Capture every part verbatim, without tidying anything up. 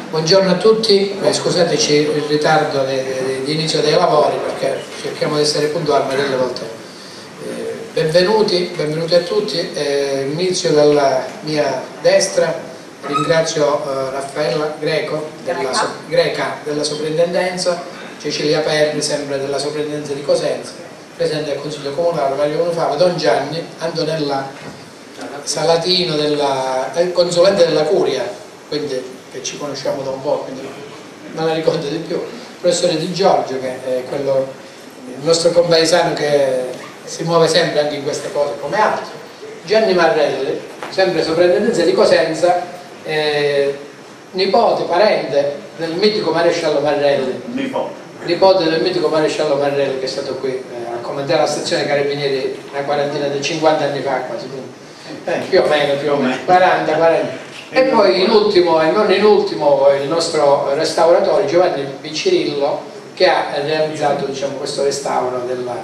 Buongiorno a tutti, eh, scusateci il ritardo di, di, di inizio dei lavori perché cerchiamo di essere puntuali ma delle volte. Eh, benvenuti, benvenuti a tutti, eh, inizio dalla mia destra, ringrazio eh, Raffaella Greco della, so, Greca della Soprintendenza, Cecilia Perri sempre della Soprintendenza di Cosenza, Presidente del Consiglio Comunale Mario Bonifava, Don Gianni, Antonella Salatino, della, eh, consulente della Curia, quindi che ci conosciamo da un po', quindi non la ricordo di più, il professore Di Giorgio, che è quello, il nostro compaesano che si muove sempre anche in queste cose come altri, Gianni Marrelli, sempre Soprintendenza di Cosenza, eh, nipote, parente del mitico maresciallo Marrelli, nipote. nipote del mitico maresciallo Marrelli che è stato qui eh, a comandare la stazione Carabinieri una quarantina di cinquanta anni fa quasi, eh, più o meno, più o meno, quaranta quaranta. E poi in ultimo, e non in ultimo, il nostro restauratore Giovanni Piccirillo, che ha realizzato, diciamo, questo restauro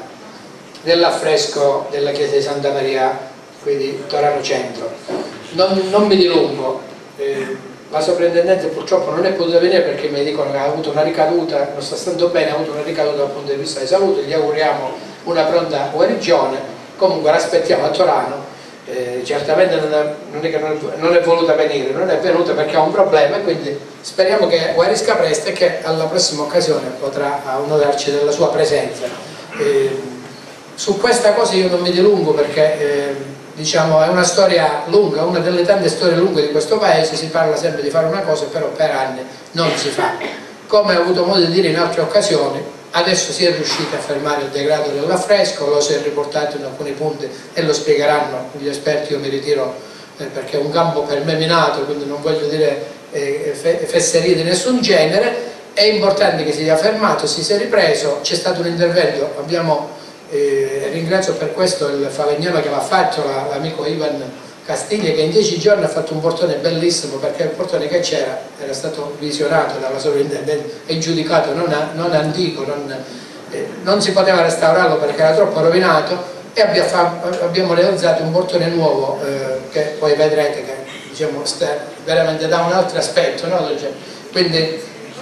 dell'affresco della chiesa di Santa Maria qui di Torano Centro. Non, non mi dilungo, eh, la soprintendenza purtroppo non è potuta venire perché mi dicono che ha avuto una ricaduta, non sta stando bene, ha avuto una ricaduta dal punto di vista di salute, gli auguriamo una pronta guarigione, comunque l'aspettiamo a Torano. Eh, certamente non è, non, è che non, è, non è voluta venire, non è venuta perché ha un problema e quindi speriamo che guarisca presto e che alla prossima occasione potrà onorarci della sua presenza. Eh, su questa cosa io non mi dilungo perché eh, diciamo, è una storia lunga, una delle tante storie lunghe di questo paese, si parla sempre di fare una cosa però per anni non si fa. Come ho avuto modo di dire in altre occasioni, adesso si è riusciti a fermare il degrado dell'affresco, lo si è riportato in alcuni punti e lo spiegheranno gli esperti, io mi ritiro eh, perché è un campo per me minato, quindi non voglio dire eh, fesserie di nessun genere. È importante che si sia fermato, si sia ripreso, c'è stato un intervento, abbiamo, eh, ringrazio per questo il falegname che l'ha fatto, l'amico Ivan Castiglia, che in dieci giorni ha fatto un portone bellissimo perché il portone che c'era era stato visionato dalla sovrintendenza e giudicato non, a, non antico, non, eh, non si poteva restaurarlo perché era troppo rovinato e abbia, abbiamo realizzato un portone nuovo eh, che poi vedrete che diciamo, sta, veramente dà un altro aspetto, no? Quindi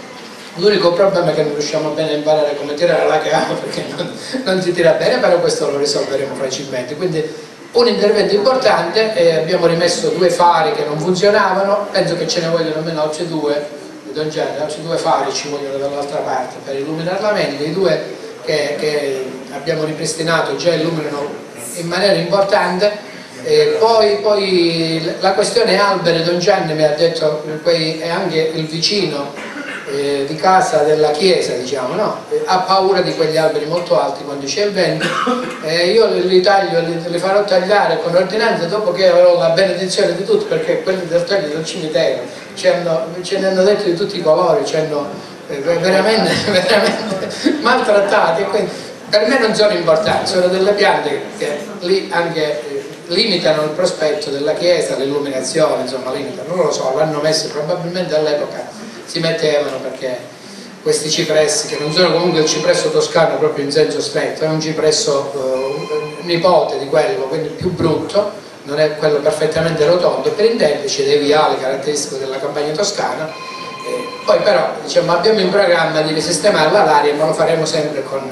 l'unico problema è che non riusciamo bene a imparare come tirare la chiave perché non, non si tira bene, però questo lo risolveremo facilmente. Quindi, un intervento importante, eh, abbiamo rimesso due fari che non funzionavano, penso che ce ne vogliono almeno altri due, Don Gianni, altri due fari ci vogliono dall'altra parte per illuminare la mente, i due che, che abbiamo ripristinato già illuminano in maniera importante, eh, poi, poi la questione alberi, Don Gianni mi ha detto, poi è anche il vicino Eh, di casa della chiesa, diciamo, no? Eh, ha paura di quegli alberi molto alti quando c'è il vento, eh, io li taglio, li, li farò tagliare con ordinanza dopo che avrò la benedizione di tutti, perché quelli del taglio del cimitero ce ne hanno detto di tutti i colori, ci hanno eh, veramente, veramente maltrattati, e quindi per me non sono importanti, sono delle piante che lì anche eh, limitano il prospetto della chiesa, l'illuminazione, insomma limitano, non lo so, l'hanno messo probabilmente all'epoca si mettevano perché questi cipressi, che non sono comunque il cipresso toscano proprio in senso stretto, è un cipresso eh, nipote di quello, quindi più brutto, non è quello perfettamente rotondo, per intenderci dei viali caratteristici della campagna toscana. Eh, poi però diciamo, abbiamo in programma di risistemare l'aria, ma lo faremo sempre con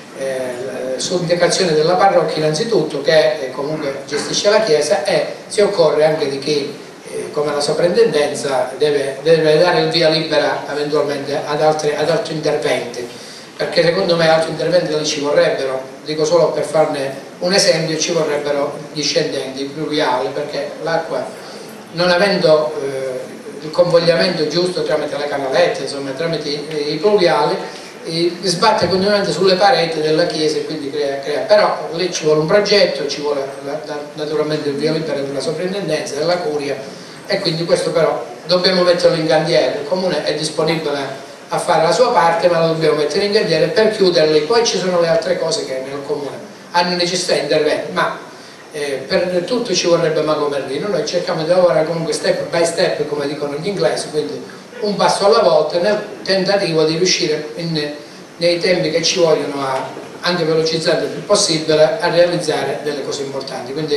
eh, su indicazione della parrocchia innanzitutto, che eh, comunque gestisce la chiesa, e si occorre anche di chi come la soprintendenza deve, deve dare il via libera eventualmente ad altri, ad altri interventi, perché secondo me altri interventi li ci vorrebbero, dico solo per farne un esempio, ci vorrebbero gli scendenti, i pluviali, perché l'acqua non avendo eh, il convogliamento giusto tramite le canalette, insomma tramite i, i pluviali, eh, sbatte continuamente sulle pareti della chiesa e quindi crea, crea, però lì ci vuole un progetto, ci vuole la, la, naturalmente il via libera della soprintendenza, della curia, e quindi questo però dobbiamo metterlo in cantiere. Il comune è disponibile a fare la sua parte, ma lo dobbiamo mettere in cantiere per chiuderli. Poi ci sono le altre cose che nel comune hanno necessità di interventi, ma eh, per tutto ci vorrebbe Mago Merlino. Noi cerchiamo di lavorare comunque step by step, come dicono gli inglesi, quindi un passo alla volta nel tentativo di riuscire in, nei tempi che ci vogliono, a, anche velocizzando il più possibile, a realizzare delle cose importanti. Quindi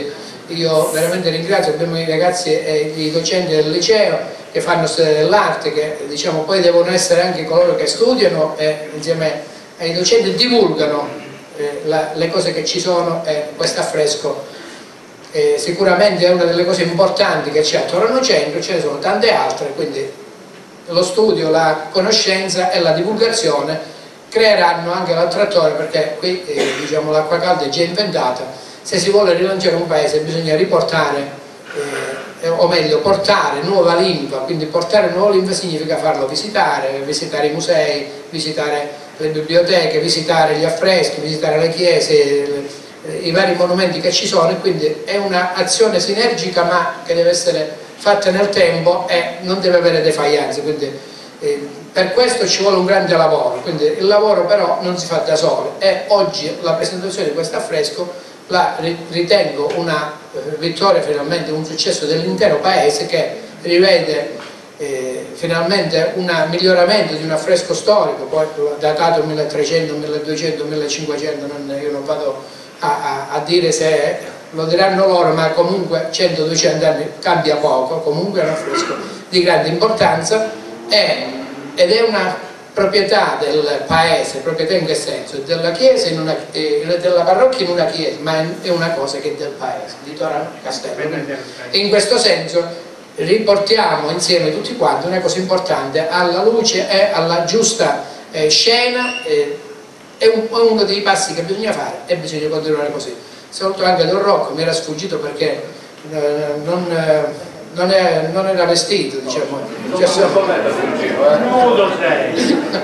io veramente ringrazio, abbiamo i ragazzi e i docenti del liceo che fanno storia dell'arte, che diciamo poi devono essere anche coloro che studiano e insieme ai docenti divulgano eh, la, le cose che ci sono, e questo affresco eh, sicuramente è una delle cose importanti che c'è a Torano Centro, ce ne sono tante altre, quindi lo studio, la conoscenza e la divulgazione creeranno anche l'attrattore, perché qui eh, diciamo, l'acqua calda è già inventata. Se si vuole rilanciare un paese bisogna riportare, eh, o meglio portare nuova linfa, quindi portare nuova linfa significa farlo visitare, visitare i musei, visitare le biblioteche, visitare gli affreschi, visitare le chiese, le, i vari monumenti che ci sono, e quindi è un'azione sinergica ma che deve essere fatta nel tempo e non deve avere defaianze, quindi eh, per questo ci vuole un grande lavoro, quindi il lavoro però non si fa da solo, e oggi la presentazione di questo affresco la ritengo una vittoria, finalmente un successo dell'intero paese, che rivede eh, finalmente un miglioramento di un affresco storico, poi datato milletrecento, milleduecento, millecinquecento, non, io non vado a, a, a dire se lo diranno loro, ma comunque cento duecento anni cambia poco, comunque è un affresco di grande importanza, e, ed è una proprietà del paese, proprietà in che senso? Della chiesa in una, eh, della parrocchia in una chiesa, ma è una cosa che è del paese, di Torano Castello. E in questo senso riportiamo insieme tutti quanti una cosa importante alla luce e alla giusta eh, scena, eh, è, un, è uno dei passi che bisogna fare e bisogna continuare così. Saluto anche Don Rocco, mi era sfuggito perché eh, non... Eh, Non, è, non era vestito, diciamo. Cioè, sono... Nudo sei!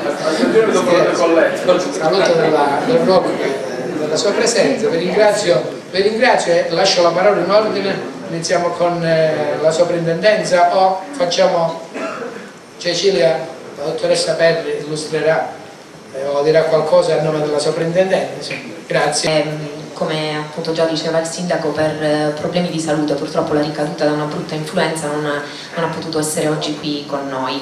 Saluto della, del Rocco, della sua presenza, vi ringrazio, vi ringrazio e lascio la parola in ordine. Iniziamo con eh, la soprintendenza o facciamo Cecilia, la dottoressa Perri illustrerà eh, o dirà qualcosa a nome della soprintendenza. Grazie. Come appunto già diceva il sindaco, per problemi di salute purtroppo la ricaduta da una brutta influenza non ha, non ha potuto essere oggi qui con noi.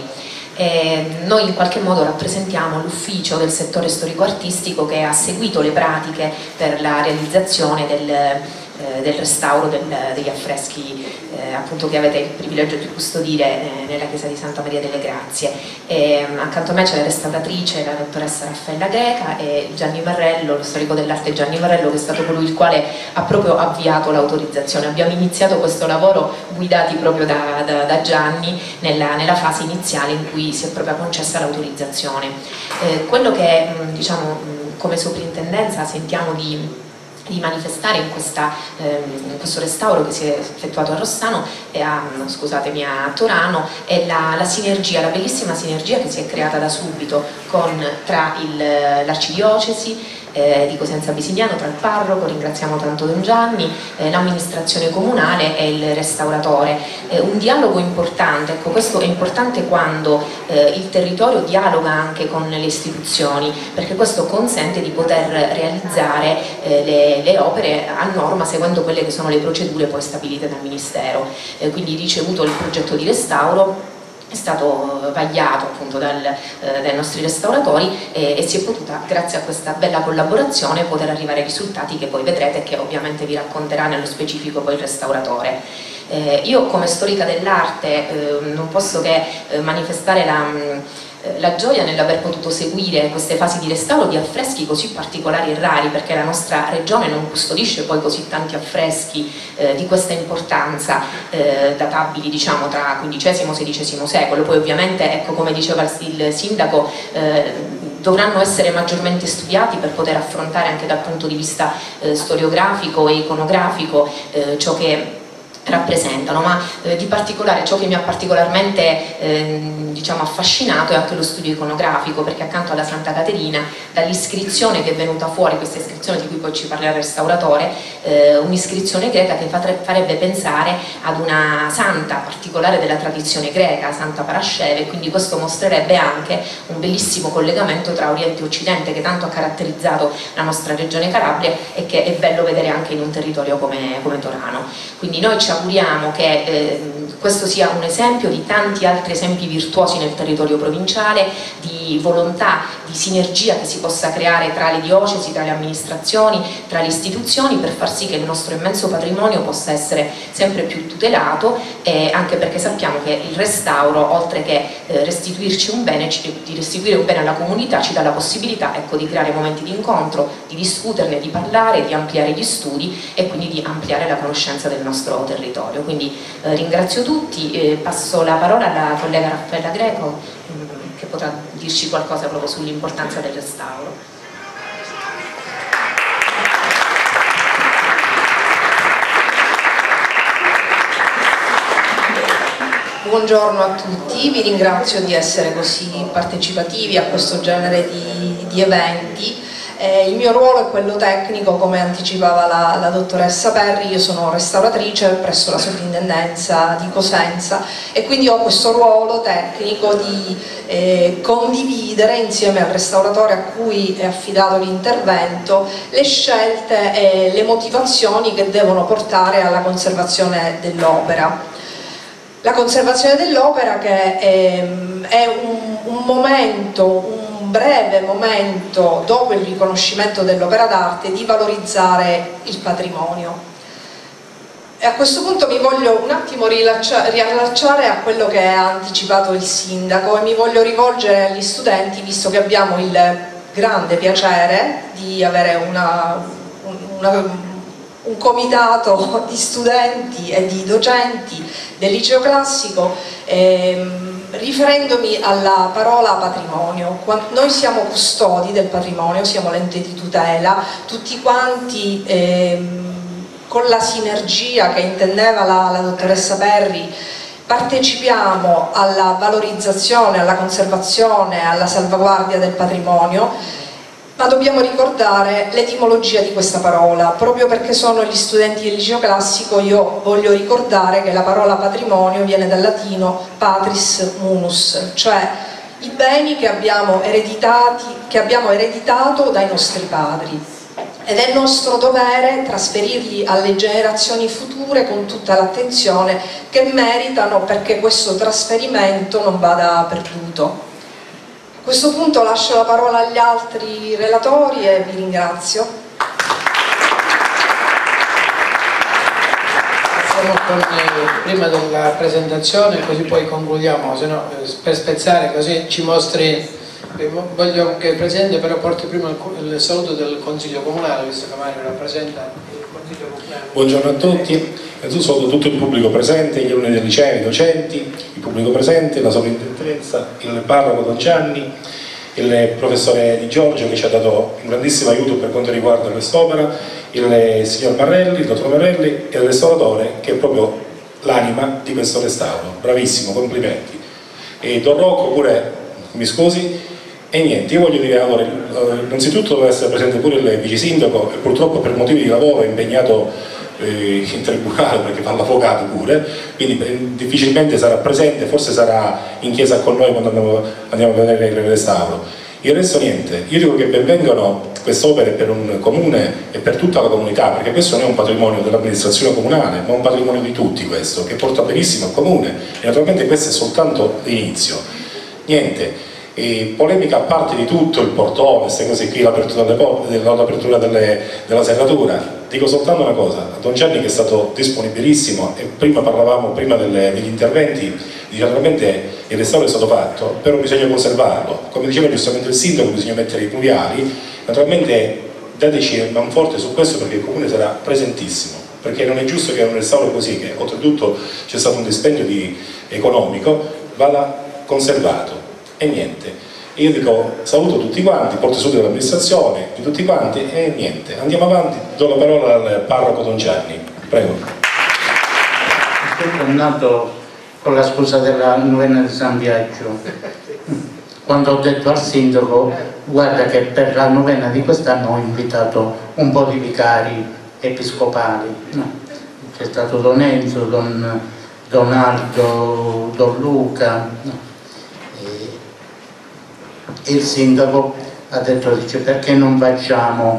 E noi in qualche modo rappresentiamo l'ufficio del settore storico-artistico che ha seguito le pratiche per la realizzazione del, eh, del restauro del, degli affreschi eh, appunto che avete il privilegio di custodire eh, nella chiesa di Santa Maria delle Grazie. E, accanto a me c'è la restauratrice, la dottoressa Raffaella Greca, e Gianni Marrello, lo storico dell'arte Gianni Marrello, che è stato colui il quale ha proprio avviato l'autorizzazione. Abbiamo iniziato questo lavoro guidati proprio da, da, da Gianni nella, nella fase iniziale in cui si è proprio concessa l'autorizzazione. Eh, quello che diciamo come soprintendenza sentiamo di di manifestare in, questa, ehm, in questo restauro che si è effettuato a Rossano e a, scusatemi, a Torano, è la, la sinergia, la bellissima sinergia che si è creata da subito con, tra l'arcidiocesi eh, di Cosenza Bisignano, tra il parroco, ringraziamo tanto Don Gianni, eh, l'amministrazione comunale e il restauratore. Eh, un dialogo importante, ecco, questo è importante quando eh, il territorio dialoga anche con le istituzioni, perché questo consente di poter realizzare eh, le, le opere a norma seguendo quelle che sono le procedure poi stabilite dal Ministero. Eh, quindi ricevuto il progetto di restauro, è stato vagliato appunto dal, eh, dai nostri restauratori e, e si è potuta, grazie a questa bella collaborazione, poter arrivare ai risultati che poi vedrete e che ovviamente vi racconterà nello specifico poi il restauratore. Eh, io come storica dell'arte eh, non posso che eh, manifestare la... Mh, la gioia nell'aver potuto seguire queste fasi di restauro di affreschi così particolari e rari, perché la nostra regione non custodisce poi così tanti affreschi eh, di questa importanza, eh, databili diciamo tra quindicesimo e sedicesimo secolo. Poi ovviamente, ecco, come diceva il sindaco, eh, dovranno essere maggiormente studiati per poter affrontare anche dal punto di vista eh, storiografico e iconografico eh, ciò che rappresentano, ma eh, di particolare ciò che mi ha particolarmente eh, diciamo affascinato è anche lo studio iconografico, perché accanto alla Santa Caterina, dall'iscrizione che è venuta fuori, questa iscrizione di cui poi ci parlerà il restauratore, eh, un'iscrizione greca che farebbe pensare ad una santa particolare della tradizione greca, Santa Parasceve, quindi questo mostrerebbe anche un bellissimo collegamento tra Oriente e Occidente che tanto ha caratterizzato la nostra regione Calabria e che è bello vedere anche in un territorio come, come Torano. Quindi noi ci auguriamo che eh, questo sia un esempio di tanti altri esempi virtuosi nel territorio provinciale, di volontà, di sinergia che si possa creare tra le diocesi, tra le amministrazioni, tra le istituzioni, per far sì che il nostro immenso patrimonio possa essere sempre più tutelato, eh, anche perché sappiamo che il restauro, oltre che eh, restituirci un bene, di restituire un bene alla comunità, ci dà la possibilità, ecco, di creare momenti di incontro, di discuterne, di parlare, di ampliare gli studi e quindi di ampliare la conoscenza del nostro territorio. Quindi eh, ringrazio tutti, eh, passo la parola alla collega Raffaella Greco, mh, che potrà dirci qualcosa proprio sull'importanza del restauro. Buongiorno a tutti, vi ringrazio di essere così partecipativi a questo genere di, di eventi. Eh, il mio ruolo è quello tecnico, come anticipava la, la dottoressa Perri. Io sono restauratrice presso la sovrintendenza di Cosenza e quindi ho questo ruolo tecnico di eh, condividere insieme al restauratore a cui è affidato l'intervento le scelte e le motivazioni che devono portare alla conservazione dell'opera. La conservazione dell'opera che è, è un, un momento, un breve momento dopo il riconoscimento dell'opera d'arte di valorizzare il patrimonio. E a questo punto mi voglio un attimo riallacciare a quello che ha anticipato il sindaco e mi voglio rivolgere agli studenti, visto che abbiamo il grande piacere di avere una, una un comitato di studenti e di docenti del liceo classico, ehm, riferendomi alla parola patrimonio. Noi siamo custodi del patrimonio, siamo l'ente di tutela, tutti quanti ehm, con la sinergia che intendeva la, la dottoressa Perri partecipiamo alla valorizzazione, alla conservazione, alla salvaguardia del patrimonio. Ma dobbiamo ricordare l'etimologia di questa parola. Proprio perché sono gli studenti del liceo classico, io voglio ricordare che la parola patrimonio viene dal latino patris munus, cioè i beni che abbiamo, ereditati, che abbiamo ereditato dai nostri padri. Ed è nostro dovere trasferirli alle generazioni future con tutta l'attenzione che meritano, perché questo trasferimento non vada perduto. A questo punto lascio la parola agli altri relatori e vi ringrazio. Iniziamo con, prima della presentazione, così poi concludiamo, se no, per spezzare, così ci mostri. Voglio che il Presidente però porti prima il, il saluto del Consiglio Comunale, visto che Mario rappresenta il Consiglio Comunale. Buongiorno a tutti, innanzitutto saluto tutto il pubblico presente, gli alunni del liceo, i docenti, il pubblico presente, la sovrintendenza, il parroco Don Gianni, il professore Di Giorgio che ci ha dato un grandissimo aiuto per quanto riguarda quest'opera, il signor Marrelli, il dottor Marrelli e il restauratore che è proprio l'anima di questo restauro. Bravissimo, complimenti. E Don Rocco pure, mi scusi. E niente, io voglio dire, allora, innanzitutto deve essere presente pure il vice sindaco e purtroppo per motivi di lavoro è impegnato eh, in tribunale perché fa l'avvocato pure, quindi eh, difficilmente sarà presente, forse sarà in chiesa con noi quando andiamo, andiamo a vedere il restauro. Il resto niente, io dico che benvengano queste opere per un comune e per tutta la comunità, perché questo non è un patrimonio dell'amministrazione comunale, ma un patrimonio di tutti questo, che porta benissimo al comune e naturalmente questo è soltanto l'inizio. Niente. E polemica a parte di tutto, il portone, queste cose qui, l'apertura delle, della serratura, dico soltanto una cosa, a Don Gianni che è stato disponibilissimo e prima parlavamo, prima delle, degli interventi, naturalmente il restauro è stato fatto, però bisogna conservarlo, come diceva giustamente il sindaco bisogna mettere i pluviali, naturalmente dateci manforte su questo perché il comune sarà presentissimo, perché non è giusto che un restauro così, che oltretutto c'è stato un dispendio di, economico, vada conservato. E niente, io dico saluto tutti quanti, porto saluto dell'amministrazione, di tutti quanti e niente, andiamo avanti, do la parola al parroco Don Gianni, prego. Tutto è nato con la scusa della novena di San Biagio, quando ho detto al sindaco guarda che per la novena di quest'anno ho invitato un po' di vicari episcopali, no. C'è stato Don Enzo, Don Donaldo, Don Luca, no. Il sindaco ha detto, dice, perché non facciamo,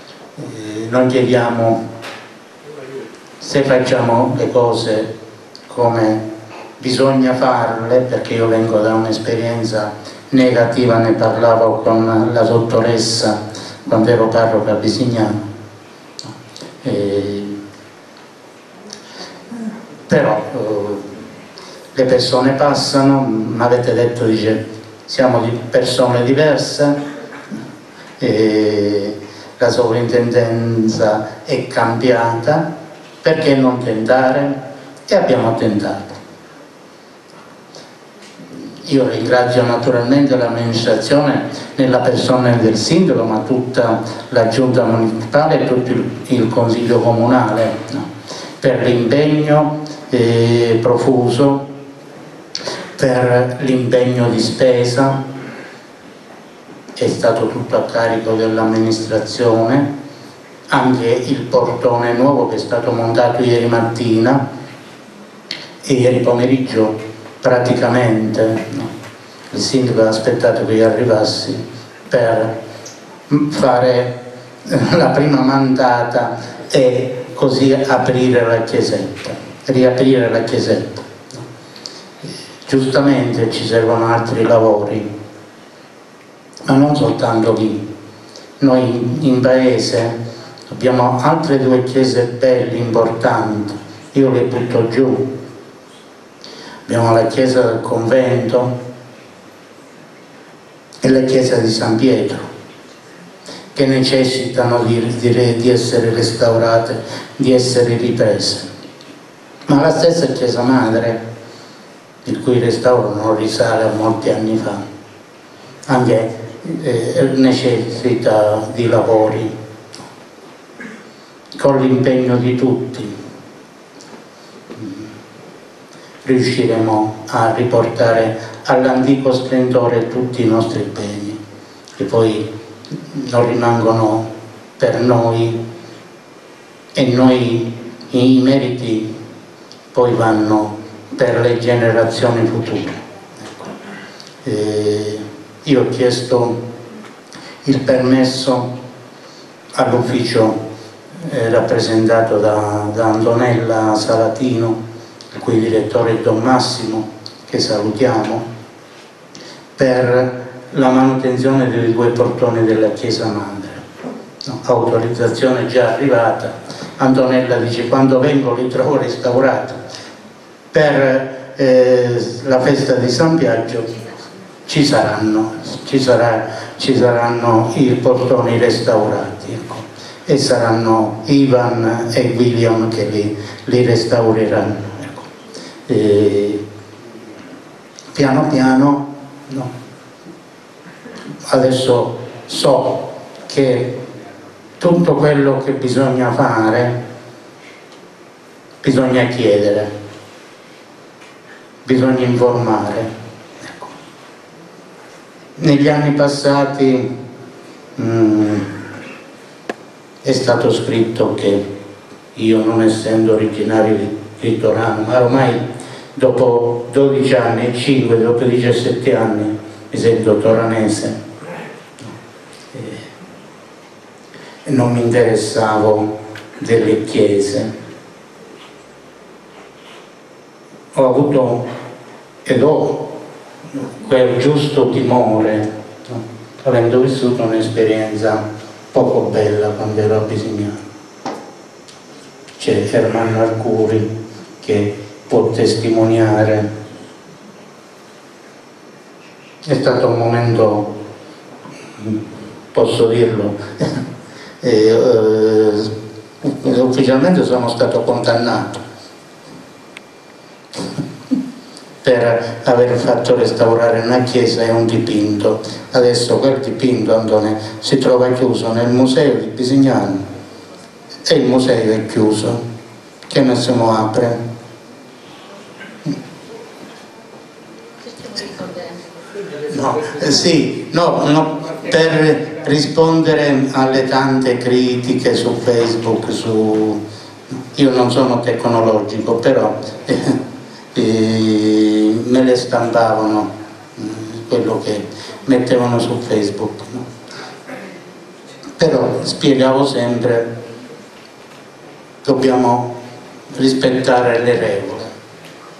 eh, non chiediamo se facciamo le cose come bisogna farle, perché io vengo da un'esperienza negativa, ne parlavo con la dottoressa quando ero parroco a Bisignano. E, però eh, le persone passano, mi avete detto, dice, siamo di persone diverse, e la sovrintendenza è cambiata, perché non tentare? E abbiamo tentato. Io ringrazio naturalmente l'amministrazione nella persona del sindaco, ma tutta la giunta municipale e tutto il, il consiglio comunale, no? Per l'impegno eh, profuso, per l'impegno di spesa, è stato tutto a carico dell'amministrazione, anche il portone nuovo che è stato montato ieri mattina e ieri pomeriggio praticamente, no? Il sindaco ha aspettato che io arrivassi per fare la prima mandata e così aprire la chiesetta, riaprire la chiesetta. Giustamente ci servono altri lavori, ma non soltanto lì. Noi in paese abbiamo altre due chiese belle, importanti, io le butto giù. Abbiamo la chiesa del convento e la chiesa di San Pietro, che necessitano di, di, di essere restaurate, di essere riprese. Ma la stessa chiesa madre, il cui restauro non risale a molti anni fa, anche eh, necessita di lavori, con l'impegno di tutti riusciremo a riportare all'antico splendore tutti i nostri beni, che poi non rimangono per noi, e noi i meriti poi vanno per le generazioni future. Ecco. Eh, io ho chiesto il permesso all'ufficio eh, rappresentato da, da Antonella Salatino, il cui direttore è Don Massimo, che salutiamo, per la manutenzione dei due portoni della chiesa madre. No, autorizzazione già arrivata. Antonella dice: quando vengo li trovo restaurati. Per eh, la festa di San Biagio ci saranno, ci, sarà, ci saranno i portoni restaurati, ecco. E saranno Ivan e William che li, li restaureranno. E piano piano, no. Adesso so che tutto quello che bisogna fare bisogna chiedere, bisogna informare. Ecco. Negli anni passati mh, è stato scritto che io, non essendo originario di di Torano, ma ormai dopo dodici anni, cinque, dopo diciassette anni mi sento toranese e non mi interessavo delle chiese. Ho avuto ed ho quel giusto timore, no? Avendo vissuto un'esperienza poco bella quando ero a Bisignano. C'è Ermanno Arcuri che può testimoniare. È stato un momento, posso dirlo, e, eh, ufficialmente sono stato condannato per aver fatto restaurare una chiesa e un dipinto. Adesso quel dipinto, Antone, si trova chiuso nel museo di Bisignano e il museo è chiuso, che nessuno apre. No, eh, sì, no, no, per rispondere alle tante critiche su Facebook, su... io non sono tecnologico, però eh, eh, me le stampavano, eh, quello che mettevano su Facebook, no? Però spiegavo sempre: dobbiamo rispettare le regole,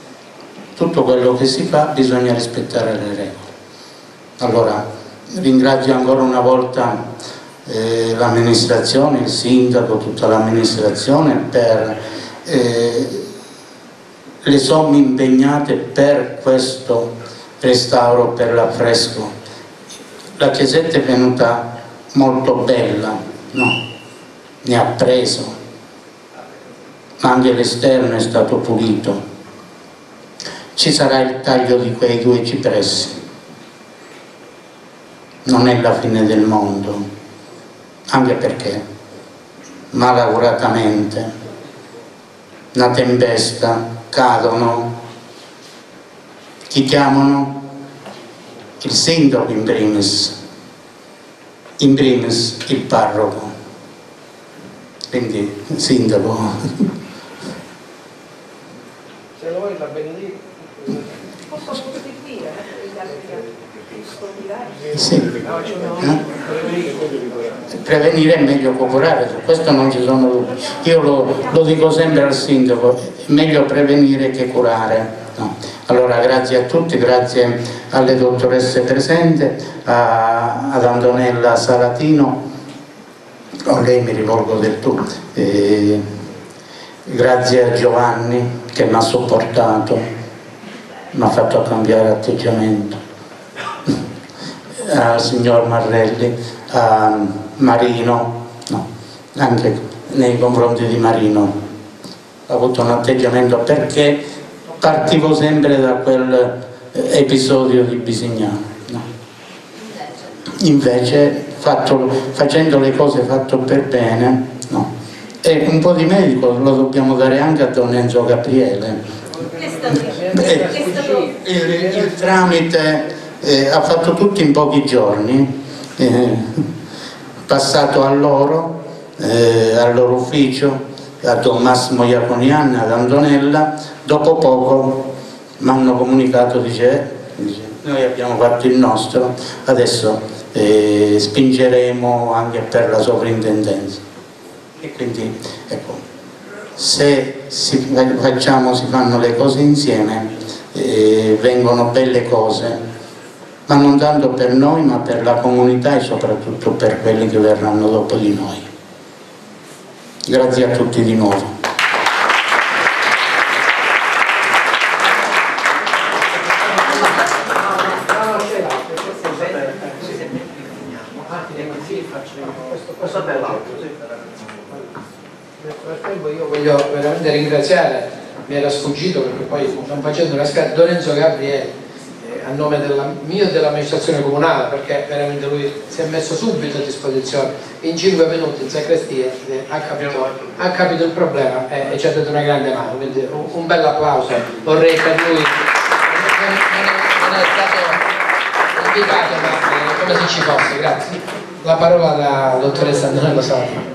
tutto quello che si fa bisogna rispettare le regole. Allora ringrazio ancora una volta eh, l'amministrazione, il sindaco, tutta l'amministrazione per eh, le somme impegnate per questo restauro, per l'affresco. La chiesetta è venuta molto bella, no? Ne ha preso, ma anche l'esterno è stato pulito. Ci sarà il taglio di quei due cipressi, non è la fine del mondo, anche perché malauguratamente una tempesta, cadono, chi chiamano? Il sindaco in primis, in primis il parroco, quindi il sindaco. Se lo vuoi la benedica. Posso sostituire gli altri sì. eh? Prevenire è meglio che curare, su questo non ci sono dubbi. Io lo, lo dico sempre al sindaco, è meglio prevenire che curare. No. Allora grazie a tutti, grazie alle dottoresse presenti, a, ad Antonella Salatino, a lei mi rivolgo del tu, eh, grazie a Giovanni che mi ha sopportato, mi ha fatto cambiare atteggiamento, al signor Marrelli, a Marino, no, anche nei confronti di Marino ho avuto un atteggiamento perché partivo sempre da quel episodio di Bisignano, no. Invece fatto, facendo le cose fatte per bene, no. E un po' di medico lo dobbiamo dare anche a Don Enzo Gabriele. Eh, il, il tramite eh, ha fatto tutto in pochi giorni, eh, passato a loro, eh, al loro ufficio, a Don Massimo Iaconianni, ad Antonella. Dopo poco mi hanno comunicato, dice, dice noi abbiamo fatto il nostro, adesso eh, spingeremo anche per la sovrintendenza. E quindi ecco, se si, facciamo, si fanno le cose insieme, eh, vengono belle cose, ma non tanto per noi ma per la comunità e soprattutto per quelli che verranno dopo di noi. Grazie a tutti di nuovo. Nel frattempo io voglio veramente ringraziare, mi era sfuggito perché poi non facendo una scala, Don Enzo Gabriele eh, a nome della, mio e dell'amministrazione comunale, perché veramente lui si è messo subito a disposizione in cinque minuti in sacrestia, eh, ha, capito, ha capito il problema eh, e ci ha dato una grande mano, quindi un, un bel applauso vorrei per lui. Non, non, non è stato invitato ma eh, come se ci fosse. Grazie. La parola alla dottoressa Antonella Salatino.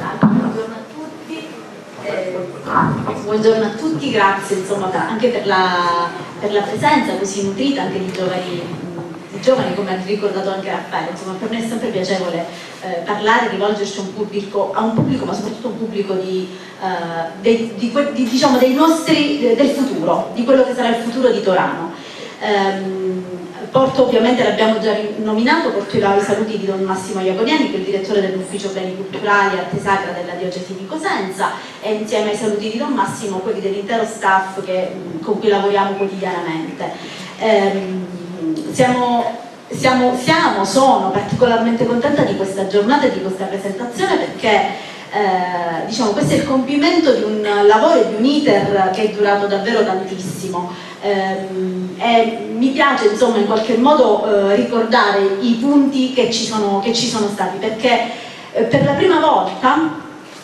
Buongiorno a tutti, grazie insomma, anche per la, per la presenza così nutrita anche di giovani, di giovani come ha ricordato anche Raffaele. Insomma, per me è sempre piacevole eh, parlare, rivolgerci a un pubblico, a un pubblico ma soprattutto a un pubblico di, eh, dei, di, di, diciamo, dei nostri, del futuro, di quello che sarà il futuro di Torano. Um, porto, ovviamente l'abbiamo già nominato, porto i saluti di Don Massimo Iaconianni, che è il direttore dell'ufficio beni culturali e arte sacra della diocesi di Cosenza, e insieme ai saluti di Don Massimo quelli dell'intero staff che, con cui lavoriamo quotidianamente. Um, siamo, siamo, siamo, sono particolarmente contenta di questa giornata e di questa presentazione perché Eh, diciamo, questo è il compimento di un lavoro e di un iter che è durato davvero tantissimo eh, e mi piace insomma in qualche modo eh, ricordare i punti che ci sono, che ci sono stati, perché eh, per la prima volta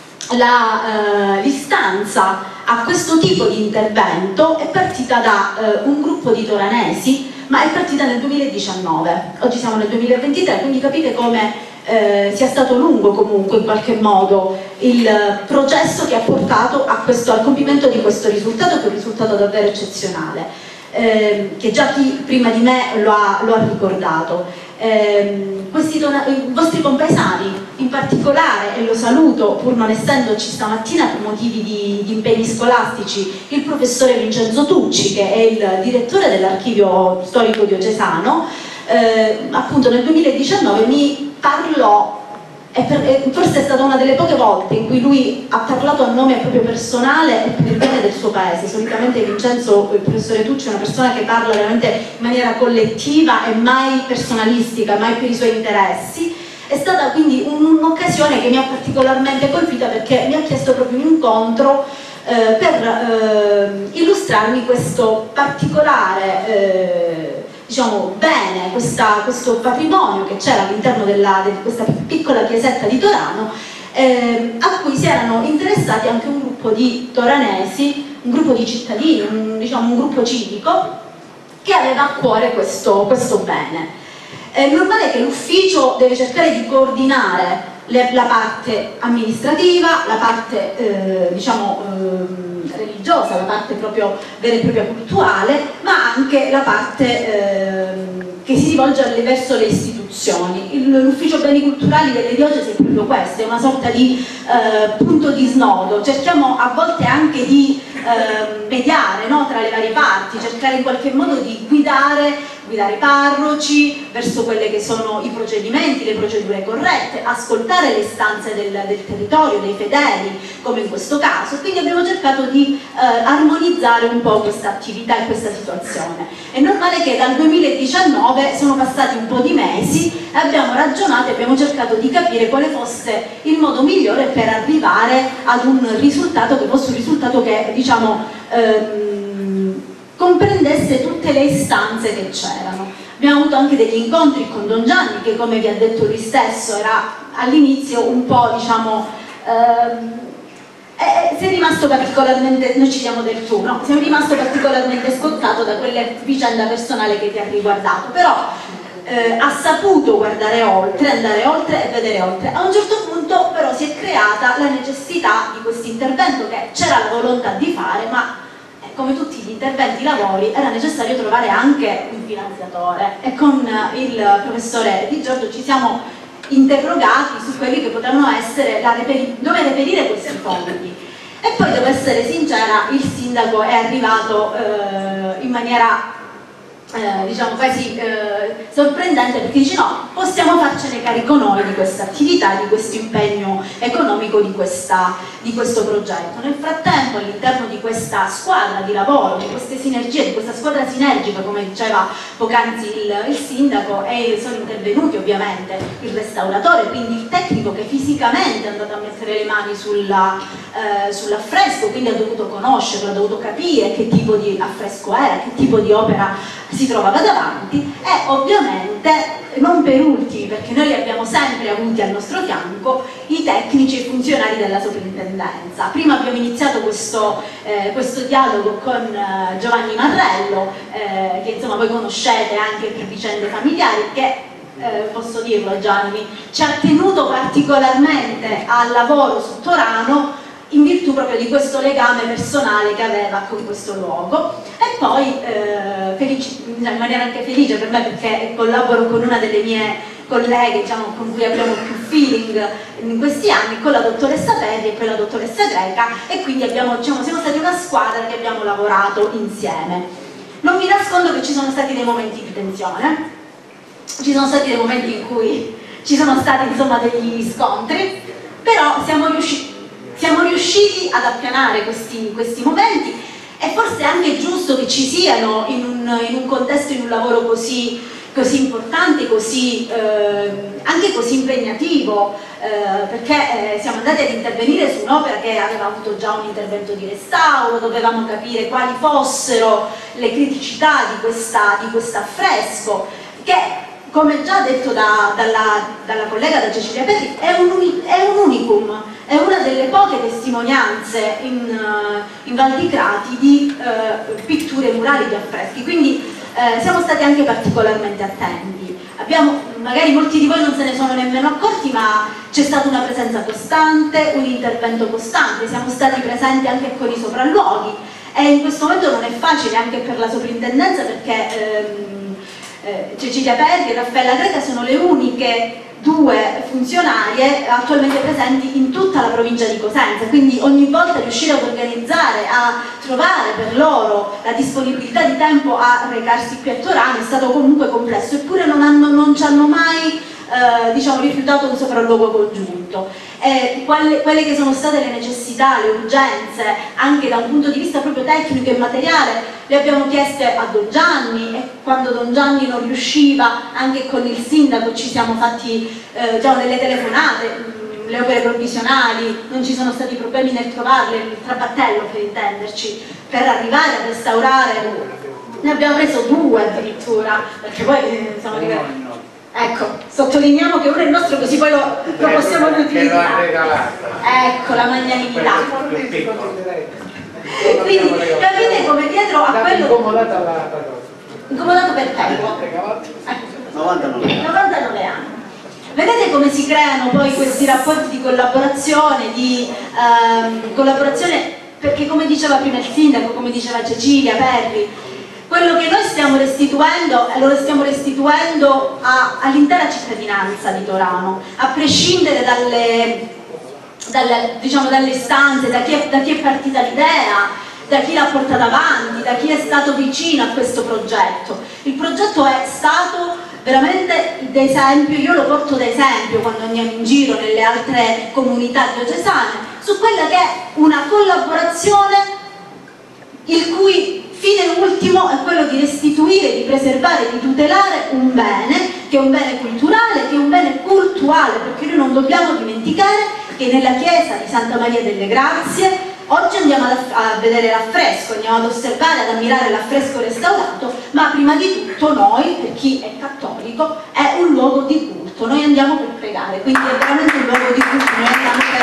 l'istanza eh, a questo tipo di intervento è partita da eh, un gruppo di toranesi, ma è partita nel duemiladiciannove, oggi siamo nel duemilaventitré, quindi capite come Eh, sia stato lungo comunque in qualche modo il processo che ha portato a questo, al compimento di questo risultato, che è un risultato davvero eccezionale. eh, che già chi prima di me lo ha, lo ha ricordato. Eh, questi i vostri compaesani in particolare, e lo saluto pur non essendoci stamattina per motivi di, di impegni scolastici, il professore Vincenzo Tucci, che è il direttore dell'archivio storico diocesano, eh, appunto nel duemiladiciannove mi parlò, e per, e forse è stata una delle poche volte in cui lui ha parlato a nome proprio personale e per il bene del suo paese. Solitamente Vincenzo, il professore Tucci, è una persona che parla veramente in maniera collettiva e mai personalistica, mai per i suoi interessi. È stata quindi un'occasione che mi ha particolarmente colpita, perché mi ha chiesto proprio un incontro eh, per eh, illustrarmi questo particolare eh, diciamo bene, questa, questo patrimonio che c'era all'interno di questa piccola chiesetta di Torano, eh, a cui si erano interessati anche un gruppo di toranesi, un gruppo di cittadini, un, diciamo, un gruppo civico che aveva a cuore questo, questo bene. È normale che l'ufficio deve cercare di coordinare le, la parte amministrativa, la parte eh, diciamo eh, religiosa, la parte proprio vera e propria culturale, ma anche la parte eh, che si rivolge alle, verso le istituzioni. L'ufficio beni culturali delle diocesi è proprio questo, è una sorta di eh, punto di snodo. Cerchiamo a volte anche di eh, mediare, no, tra le varie parti, cercare in qualche modo di guidare guidare i parroci verso quelli che sono i procedimenti, le procedure corrette, ascoltare le istanze del, del territorio, dei fedeli, come in questo caso. Quindi abbiamo cercato di eh, armonizzare un po' questa attività e questa situazione. È normale che dal duemiladiciannove sono passati un po' di mesi e abbiamo ragionato e abbiamo cercato di capire quale fosse il modo migliore per arrivare ad un risultato che fosse un risultato che, diciamo, ehm, comprendesse tutte le istanze che c'erano. Abbiamo avuto anche degli incontri con Don Gianni, che, come vi ha detto lui stesso, era all'inizio un po', diciamo, ehm, eh, si è rimasto particolarmente, noi ci siamo del tu, no? Siamo rimasto particolarmente scottato da quella vicenda personale che ti ha riguardato, però eh, ha saputo guardare oltre, andare oltre e vedere oltre. A un certo punto però si è creata la necessità di questo intervento, che c'era la volontà di fare, ma come tutti gli interventi, lavori, era necessario trovare anche un finanziatore, e con il professore Di Giorgio ci siamo interrogati su quelli che potevano essere la reperi- dove reperire questi fondi. E poi, devo essere sincera, il sindaco è arrivato eh, in maniera eh, diciamo quasi eh, sorprendente, perché dice no, possiamo farcene carico noi di questa attività, di questo impegno economico, di, questa, di questo progetto. Nel frattempo, all'interno di questa squadra di lavoro, di queste sinergie, di questa squadra sinergica, come diceva poc'anzi il, il sindaco, e sono intervenuti ovviamente il restauratore, quindi il tecnico che fisicamente è andato a mettere le mani sulla, eh, sull'affresco, quindi ha dovuto conoscerlo, ha dovuto capire che tipo di affresco era, che tipo di opera si trovava davanti, e ovviamente, non per ultimi, perché noi li abbiamo sempre avuti al nostro fianco, i tecnici e i funzionari della soprintendenza. Prima abbiamo iniziato questo, eh, questo dialogo con eh, Giovanni Marrello, eh, che insomma voi conoscete anche per vicende familiari, che eh, posso dirlo Gianni, ci ha tenuto particolarmente al lavoro su Torano, in virtù proprio di questo legame personale che aveva con questo luogo. E poi eh, felici, in maniera anche felice per me, perché collaboro con una delle mie colleghe, diciamo, con cui abbiamo più feeling in questi anni, con la dottoressa Perri e poi la dottoressa Greca, e quindi abbiamo, diciamo, siamo stati una squadra che abbiamo lavorato insieme. Non vi nascondo che ci sono stati dei momenti di tensione, ci sono stati dei momenti in cui ci sono stati, insomma, degli scontri, però siamo riusciti Siamo riusciti ad appianare questi, questi momenti, e forse è anche giusto che ci siano in un, in un contesto, in un lavoro così, così importante, così, eh, anche così impegnativo, eh, perché eh, siamo andati ad intervenire su un'opera che aveva avuto già un intervento di restauro, dovevamo capire quali fossero le criticità di questa, di questo affresco, che, come già detto da, dalla, dalla collega, da Cecilia Perri, è un, è un unicum. È una delle poche testimonianze in, in Val di Crati di eh, pitture murali, di affreschi, quindi eh, siamo stati anche particolarmente attenti. Abbiamo, magari molti di voi non se ne sono nemmeno accorti, ma c'è stata una presenza costante, un intervento costante, siamo stati presenti anche con i sopralluoghi, e in questo momento non è facile anche per la soprintendenza, perché ehm, eh, Cecilia Perri e Raffaella Greta sono le uniche due funzionarie attualmente presenti in tutta la provincia di Cosenza, quindi ogni volta riuscire ad organizzare, a trovare per loro la disponibilità di tempo a recarsi qui a Torano è stato comunque complesso, eppure non, hanno, non ci hanno mai eh, diciamo, rifiutato un sopralluogo congiunto. Eh, quelle, quelle che sono state le necessità, le urgenze, anche da un punto di vista proprio tecnico e materiale, le abbiamo chieste a Don Gianni, e quando Don Gianni non riusciva, anche con il sindaco ci siamo fatti eh, già delle telefonate, mh, le opere provvisionali, non ci sono stati problemi nel trovarle, il trabattello per intenderci, per arrivare a restaurare, ne abbiamo preso due addirittura, perché poi eh, siamo arrivati. Ecco, sottolineiamo che uno è il nostro, così poi lo, lo possiamo riutilizzare. Ecco, la magnanimità. Quindi capite come dietro a quello... Incomodato per tempo. novantanove anni. Vedete come si creano poi questi rapporti di collaborazione, di ehm, collaborazione, perché come diceva prima il sindaco, come diceva Cecilia Perri, quello che noi stiamo restituendo, lo stiamo restituendo all'intera cittadinanza di Torano, a prescindere dalle, dalle, diciamo, dalle istanze, da chi, è, da chi è partita l'idea, da chi l'ha portata avanti, da chi è stato vicino a questo progetto. Il progetto è stato veramente d'esempio, io lo porto da esempio quando andiamo in giro nelle altre comunità diocesane, su quella che è una collaborazione il cui fine ultimo è quello di restituire, di preservare, di tutelare un bene, che è un bene culturale, che è un bene cultuale, perché noi non dobbiamo dimenticare che nella chiesa di Santa Maria delle Grazie oggi andiamo ad, a vedere l'affresco, andiamo ad osservare, ad ammirare l'affresco restaurato, ma prima di tutto noi, per chi è cattolico, è un luogo di culto, noi andiamo per pregare, quindi è veramente un luogo di culto, noi andiamo per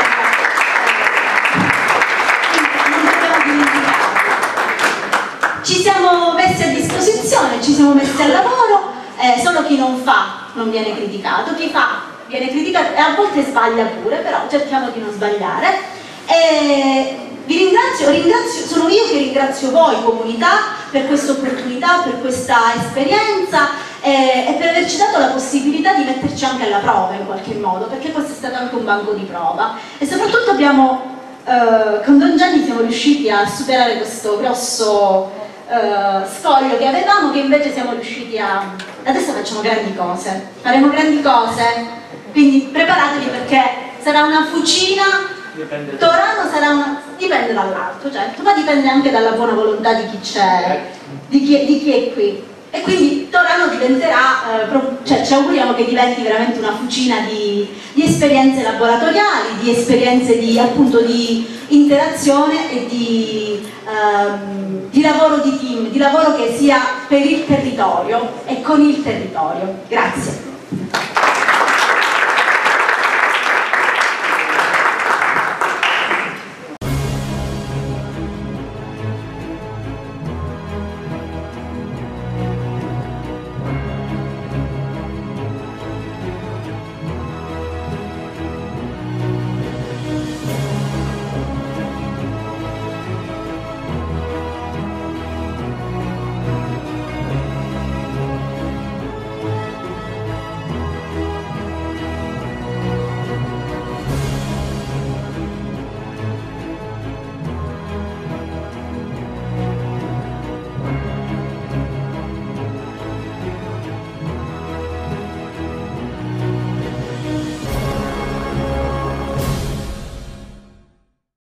ci siamo messi a disposizione, ci siamo messi al lavoro, eh, solo chi non fa non viene criticato, chi fa viene criticato e a volte sbaglia pure, però cerchiamo di non sbagliare. E vi ringrazio, ringrazio, sono io che ringrazio voi comunità per questa opportunità, per questa esperienza eh, e per averci dato la possibilità di metterci anche alla prova in qualche modo, perché questo è stato anche un banco di prova e soprattutto abbiamo, eh, con Don Gianni siamo riusciti a superare questo grosso Uh, scoglio che avevamo, che invece siamo riusciti a... adesso facciamo grandi cose, faremo grandi cose, quindi preparatevi perché sarà una fucina, Torano sarà una... dipende dall'alto, certo, ma dipende anche dalla buona volontà di chi c'è, di chi, di chi è qui, e quindi Torano diventerà, uh, cioè ci auguriamo che diventi veramente una fucina di, di esperienze laboratoriali, di esperienze di, appunto, di interazione e di, um, di lavoro di team, di lavoro che sia per il territorio e con il territorio. Grazie.